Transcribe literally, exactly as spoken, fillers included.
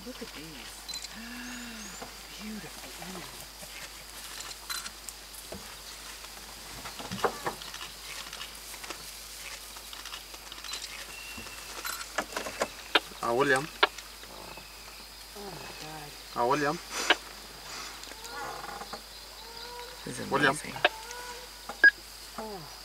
Look at these. Beautiful. Ah, William. Oh my God. Ah, William. This is William. amazing. Oh.